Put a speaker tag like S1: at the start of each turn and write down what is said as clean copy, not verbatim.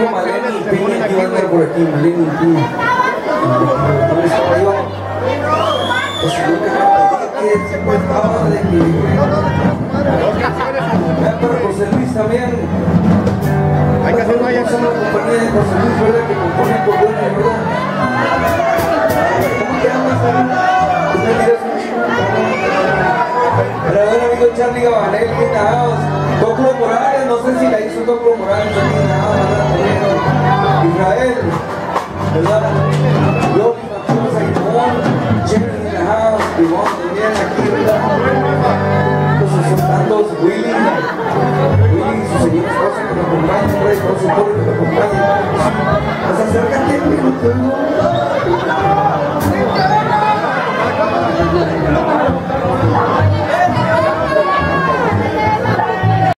S1: dijo Maleni Piña, aquí va a andar por aquí, Maleni Piña. ¿Dónde estaba yo? Pues si no me que siempre estaba de que... Para José Luis también.
S2: Hay que hacer una
S1: compañía de José Luis, ¿verdad? Que compone acordeones, ¿verdad? ¿Cómo te llamas? ¿Usted tienes un chico? Pero bueno, amigo Charlie Gabanel, ¿qué tal? Coclo Morales,